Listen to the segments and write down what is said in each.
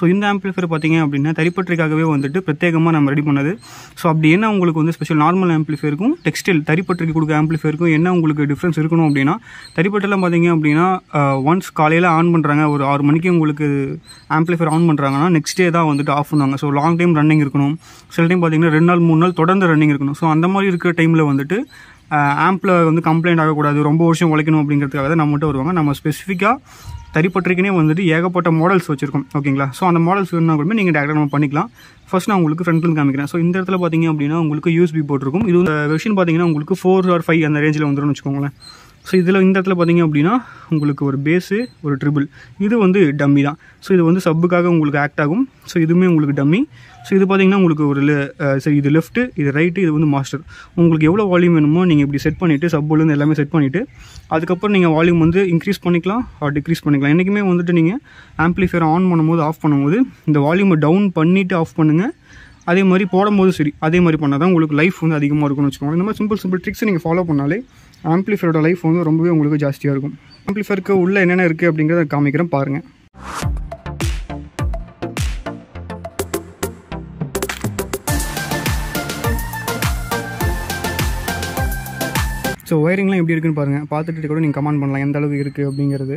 So இந்த amplifier பார்த்தீங்க அப்படின்னா தரிப்பற்றிக்காகவே வந்துட்டு பிரத்யேகமாக நம்ம ரெடி பண்ணது. ஸோ அப்படி என்ன உங்களுக்கு வந்து ஸ்பெஷல் நார்மல் ஆம்பிளிஃபையருக்கும் டெக்ஸ்டைல் தரிப்பற்றிக்கு கொடுக்க ஆம்பிளிஃபையருக்கும் என்ன உங்களுக்கு டிஃப்ரென்ஸ் இருக்கணும் அப்படின்னா, தரிப்பட்டெல்லாம் பார்த்தீங்க அப்படின்னா ஒன்ஸ் காலையில் ஆன் பண்ணுறாங்க, ஒரு 6 மணிக்கு உங்களுக்கு ஆம்பிளிஃபையர் ஆன் பண்ணுறாங்கன்னா நெக்ஸ்ட் டே தான் வந்துட்டு ஆஃப் பண்ணுவாங்க. ஸோ லாங் டைம் ரன்னிங் இருக்கணும். சில டைம் பார்த்தீங்கன்னா 2 நாள் 3 நாள் தொடர்ந்து ரன்னிங் இருக்கணும். ஸோ அந்த மாதிரி இருக்கிற டைமில் வந்துட்டு ஆம்பில் வந்து கம்ப்ளைண்ட் ஆகக்கூடாது, ரொம்ப வருஷம் உழைக்கணும் அப்படிங்கிறதுக்காக தான் நம்மகிட்ட வருவாங்க. நம்ம ஸ்பெசிஃபிக்காக தரிப்பற்றிக்குனே வந்துட்டு ஏகப்பட்ட மாடல்ஸ் வச்சுருக்கோம். ஓகேங்களா? ஸோ அந்த மாடல்ஸ் வேணும்னா கூட நீங்கள் டேரெக்டாக நம்ம பண்ணிக்கலாம். ஃபர்ஸ்ட் நான் உங்களுக்கு ஃப்ரண்ட்லேருந்து காமிக்கிறேன். ஸோ இந்த இடத்துல பார்த்தீங்க அப்படின்னா உங்களுக்கு யூஎஸ்பி போட்டிருக்கும். இது வந்து வெர்ஷன் பார்த்தீங்கன்னா உங்களுக்கு 4 or 5 அந்த ரேஞ்சில் வந்துடும் வச்சுக்கோங்களேன். ஸோ இதில் இந்த இடத்துல பார்த்தீங்க அப்படின்னா உங்களுக்கு ஒரு பேஸு, ஒரு ட்ரிபிள், இது வந்து டம்மி தான். ஸோ இது வந்து சப்புக்காக உங்களுக்கு ஆக்ட் ஆகும். ஸோ இதுவுமே உங்களுக்கு டம்மி. ஸோ இது பார்த்தீங்கன்னா உங்களுக்கு ஒரு சரி, இது லெஃப்ட்டு, இது ரைட்டு, இது வந்து மாஸ்டர். உங்களுக்கு எவ்வளோ வால்யூம் வேணுமோ நீங்கள் இப்படி செட் பண்ணிவிட்டு சப்புலேருந்து எல்லாமே செட் பண்ணிவிட்டு அதுக்கப்புறம் நீங்கள் வால்யூம் வந்து இன்க்ரீஸ் பண்ணிக்கலாம் ஆர் டிக்ரீஸ் பண்ணிக்கலாம். என்றைக்குமே வந்துட்டு நீங்கள் ஆம்பிளிஃபையர் ஆன் பண்ணும்போது ஆஃப் பண்ணும்போது இந்த வால்யூமை டவுன் பண்ணிவிட்டு ஆஃப் பண்ணுங்கள். அதே மாதிரி போடும்போது சரி, அதே மாதிரி பண்ணால் தான் உங்களுக்கு லைஃப் வந்து அதிகமாக இருக்கும்னு வச்சுக்கோங்க. இந்த மாதிரி சிம்பிள் ட்ரிக்ஸ் நீங்கள் ஃபாலோ பண்ணாலே ஆம்பிளிஃபையரோட லைஃப் வந்து ரொம்பவே உங்களுக்கு ஜாஸ்தியாக இருக்கும். ஆம்பிளிஃபையருக்கு உள்ளே என்னென்ன இருக்குது அப்படிங்கிறத காமிக்கிறேன் பாருங்கள். ஸோ ஒயரிங்லாம் எப்படி இருக்குன்னு பாருங்கள். பார்த்துட்டு கூட நீங்கள் கமெண்ட் பண்ணலாம் எந்த அளவுக்கு இருக்குது அப்படிங்கிறது.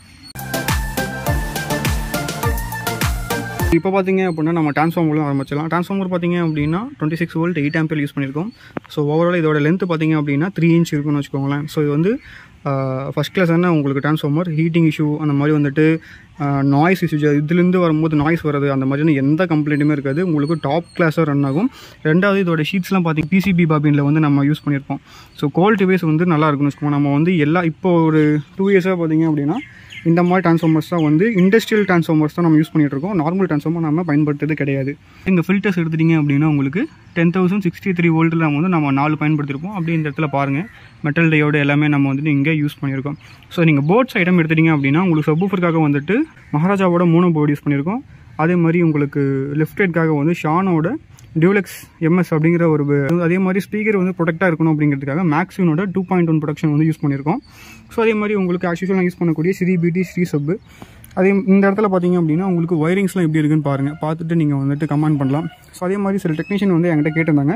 இப்போ பார்த்தீங்க அப்படின்னா நம்ம ட்ரான்ஸ்ஃபார்மர்லாம் ஆரம்பிச்சிடலாம். ட்ரான்ஸ்ஃபார்மர் பார்த்தீங்க அப்படின்னா 26 volt 8 ampere யூஸ் பண்ணியிருக்கோம். ஸோ ஓவரால் இதோட லென்த் பார்த்தீங்க அப்படின்னா 3 inch இருக்குன்னு வச்சுக்கோங்களேன். ஸோ இது வந்து ஃபஸ்ட் கிளாஸான உங்களுக்கு ட்ரான்ஸ்ஃபார்மர். ஹீட்டிங் இஷ்யூ அந்த மாதிரி வந்துட்டு நாய்ஸ் இஷ்யூ, இதுலேருந்து வரும்போது நாய்ஸ் வருது அந்த மாதிரியான எந்த கம்ப்ளைண்ட்டுமே இருக்காது. உங்களுக்கு டாப் கிளாஸாக ரன் ஆகும். ரெண்டாவது இதோட ஷீட்ஸ்லாம் பார்த்தீங்கன்னா பிசிபி பாபினில் வந்து நம்ம யூஸ் பண்ணியிருக்கோம். ஸோ குவாலிட்டி வைஸ் வந்து நல்லா இருக்குன்னு வச்சுக்கோங்க. நம்ம வந்து இப்போ ஒரு 2 years பார்த்தீங்க அப்படின்னா இந்த மாதிரி ட்ரான்ஸ்ஃபார்மர்ஸ் தான் வந்து இண்டஸ்ட்ரியல் ட்ரான்ஸ்ஃபார்மர்ஸ் தான் நம்ம யூஸ் பண்ணிகிட்டு இருக்கோம். நார்மல் ட்ரான்ஸ்ஃபார்மர் நம்ம பயன்படுத்துறது கிடையாது. இந்த ஃபில்டர்ஸ் எடுத்துட்டிங்க அப்படின்னா உங்களுக்கு 10,063 வோல்ட்டில் நம்ம 4 பயன்படுத்திருப்போம். அப்படி இந்த இடத்துல பாருங்கள் மெட்டல் டையோடு எல்லாமே நம்ம வந்துட்டு இங்கே யூஸ் பண்ணியிருக்கோம். ஸோ நீங்கள் போர்ட்ஸ் ஐட்டம் எடுத்துட்டிங்க அப்படின்னா உங்களுக்கு சப்வூஃபருக்காக வந்துட்டு மகாராஜாவோட மோனோ போர்டு யூஸ் பண்ணியிருக்கோம். அதே மாதிரி உங்களுக்கு லெஃப்ட் ரைட்காக வந்து ஷானோட டியூலெக்ஸ் எம்எஸ் அப்படிங்கிற ஒரு, அதே மாதிரி ஸ்பீக்கர் வந்து ப்ரொடெக்டாக இருக்கணும் அப்படிங்கிறதுக்காக மேக்ஸினோட 2.1 ப்ரொடக்ஷன் வந்து யூஸ் பண்ணியிருக்கோம். ஸோ அதே மாதிரி உங்களுக்கு ஆக்சுவலாக யூஸ் பண்ணக்கூடிய ஸ்ரீ பிடி, ஸ்ரீ சப்பு. அதே இந்த இடத்துல பார்த்தீங்க அப்படின்னா உங்களுக்கு ஒயரிங்ஸ்லாம் எப்படி இருக்குன்னு பாருங்கள். பார்த்துட்டு நீங்கள் வந்துட்டு கமெண்ட் பண்ணலாம். ஸோ அதே மாதிரி சில டெக்னீஷியன் வந்து என்கிட்ட கேட்டிருந்தாங்க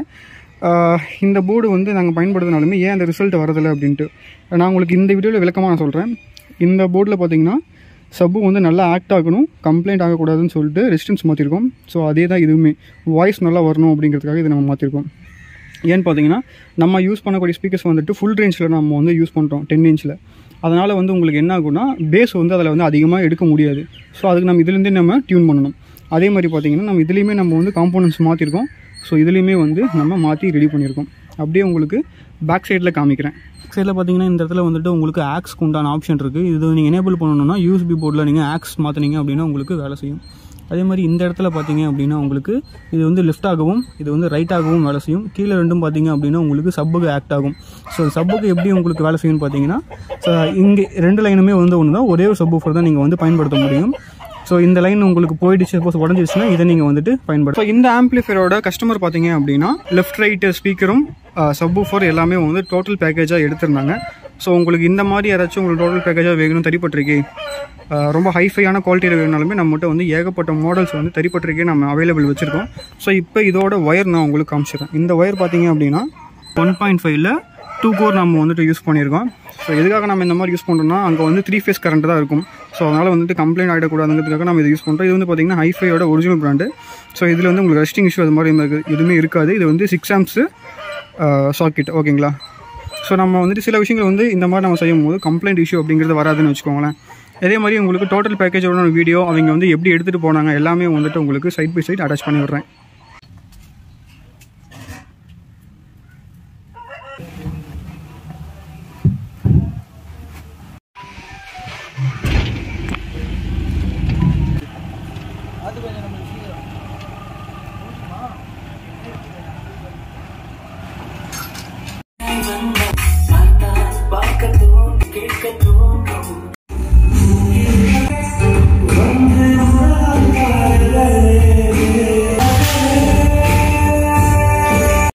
இந்த போர்டு வந்து நாங்கள் பயன்படுத்தினாலுமே ஏன் அந்த ரிசல்ட் வரதில்லை அப்படின்ட்டு. நான் உங்களுக்கு இந்த வீடியோவில் விளக்கமாக நான் சொல்கிறேன். இந்த போர்டில் பார்த்தீங்கன்னா சப்பு வந்து நல்லா ஆக்ட் ஆகணும், கம்ப்ளைண்ட் ஆகக்கூடாதுன்னு சொல்லிட்டு ரெசிஸ்டன்ஸ் மாற்றிருக்கோம். ஸோ அதே தான் இதுவுமே வாய்ஸ் நல்லா வரணும் அப்படிங்கிறதுக்காக இதை நம்ம மாற்றிருக்கோம். ஏன்னு பார்த்தீங்கன்னா நம்ம யூஸ் பண்ணக்கூடிய ஸ்பீக்கர்ஸ் வந்துட்டு ஃபுல் ரேஞ்சில் நம்ம வந்து யூஸ் பண்ணுறோம் 10 inchல. அதனால் வந்து உங்களுக்கு என்ன ஆகும்னா பேஸ் வந்து அதில் வந்து அதிகமாக எடுக்க முடியாது. ஸோ அதுக்கு நம்ம இதுலேருந்தே நம்ம டியூன் பண்ணணும். அதே மாதிரி பார்த்தீங்கன்னா நம்ம இதுலேயுமே நம்ம வந்து காம்போனன்ட்ஸ் மாற்றிருக்கோம். ஸோ இதுலேயுமே வந்து நம்ம மாற்றி ரெடி பண்ணியிருக்கோம். அப்படியே உங்களுக்கு பேக் சைடில் காமிக்கிறேன். பேக் சைடில் பார்த்தீங்கன்னா இந்த இடத்துல வந்துட்டு உங்களுக்கு ஆக்ஸ்க்கு உண்டான ஆப்ஷன் இருக்குது. இது நீங்கள் எனேபிள் பண்ணணும்னா யூஎஸ்பி போர்டில் நீங்கள் ஆக்ஸ் மாற்றினீங்க அப்படின்னா உங்களுக்கு வேலை செய்யும். அதே மாதிரி இந்த இடத்துல பார்த்தீங்க அப்படின்னா உங்களுக்கு இது வந்து லெஃப்டாகவும் இது வந்து ரைட்டாகவும் வேலை செய்யும். கீழே ரெண்டும் பார்த்தீங்க அப்படின்னா உங்களுக்கு சப்புக்கு ஆக்ட் ஆகும். ஸோ சப்புக்கு எப்படி உங்களுக்கு வேலை செய்யும்னு பார்த்தீங்கன்னா இங்கே 2 லைனுமே வந்து ஒன்று தான், ஒரே ஒரு சப்வூஃபர் தான் நீங்கள் வந்து பயன்படுத்த முடியும். ஸோ இந்த லைன் உங்களுக்கு போயிடுச்சு, சப்போஸ் உடஞ்சிடுச்சுன்னா இதை நீங்கள் வந்துட்டு பயன்படுத்தும். ஸோ இந்த ஆம்பிளிஃபையரோட கஸ்டமர் பார்த்தீங்க அப்படின்னா லெஃப்ட் ரைட்டு ஸ்பீக்கரும் சப்வூஃபர் எல்லாமே வந்து டோட்டல் பேக்கேஜாக எடுத்திருந்தாங்க. ஸோ உங்களுக்கு இந்த மாதிரி யாராச்சும் உங்களுக்கு டோட்டல் பேக்கேஜாக வேணும், தரிப்பற்றிருக்கு ரொம்ப ஹைஃபையான குவாலிட்டியில் வேணுனாலுமே நம்மகிட்ட வந்து ஏகப்பட்ட மாடல்ஸ் வந்து தரிப்பற்றிக்கே நம்ம அவைலபிள் வச்சுருக்கோம். ஸோ இப்போ இதோட ஒயர் நான் உங்களுக்கு காமிச்சிடுறேன். இந்த ஒயர் பார்த்தீங்க அப்படின்னா 1.5ல் 2 கோர் நம்ம வந்துட்டு யூஸ் பண்ணியிருக்கோம். ஸோ எதுக்காக நம்ம இந்த மாதிரி யூஸ் பண்ணுறோம்னா அங்கே வந்து 3 phase கரண்ட் தான் இருக்கும். ஸோ அதனால் வந்துட்டு கம்ப்ளைண்ட் ஆகிடக்கூடாதுங்கிறதுக்காக நம்ம இதை யூஸ் பண்ணுறோம். இது வந்து பார்த்திங்கன்னா ஹைஃபையோட ஒரிஜினல் பிராண்டு. ஸோ இதில் வந்து உங்களுக்கு ரெஸ்டிங் இஷ்யூ அது மாதிரி எதுவுமே இருக்காது. இது வந்து 6 amps சாக்கெட். ஓகேங்களா? ஸோ நம்ம வந்துட்டு சில விஷயங்கள் வந்து இந்த மாதிரி நம்ம செய்யும் போது கம்ப்ளைண்ட் இஷ்யூ அப்படிங்கிறது வராதுன்னு வச்சுக்கோங்களேன். அதே மாதிரி உங்களுக்கு டோட்டல் பேக்கேஜோட வீடியோ அவங்க வந்து எப்படி எடுத்துகிட்டு போனாங்க எல்லாமே வந்துட்டு உங்களுக்கு சைட் பை சைட் அட்டாச் பண்ணி விட்றேன்.